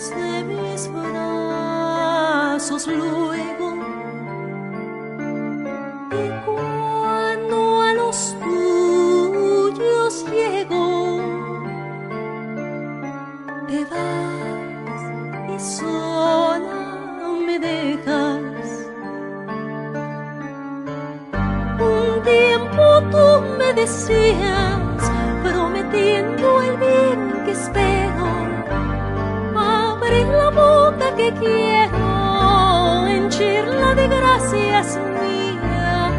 de mis brazos luego. Y cuando a los tuyos llego, te vas y sola me dejas. Un tiempo tú me decías, prometiendo el bien que espero, abre la boca que quiero, henchirla de gracias mías.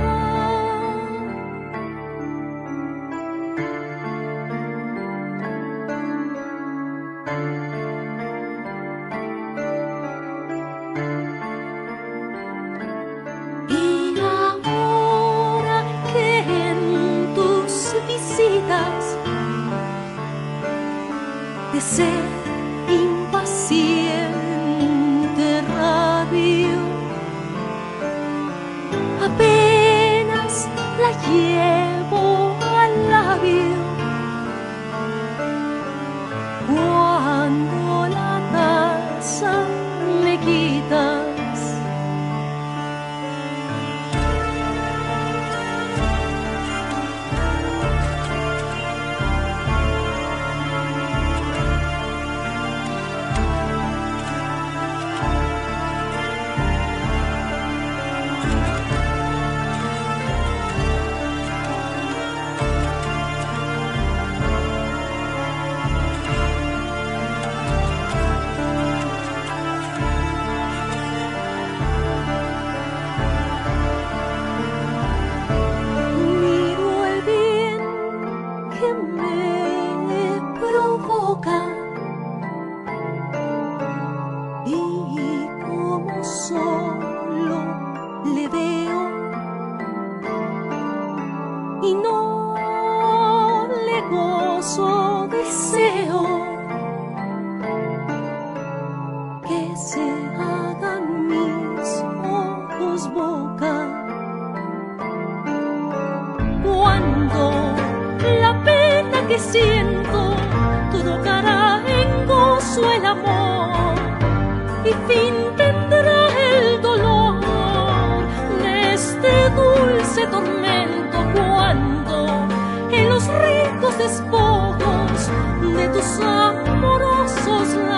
Y ahora que en tus visitas de ser impaciente rabio, apenas la llevo al labio, cuando la taza me quitas. Y como solo le veo y no le gozo, deseo que se hagan mis ojos boca cuando la pena que siento tocará en gozo el amor, y fin tendrá el dolor de este dulce tormento cuando en los ricos despojos de tus amorosos labios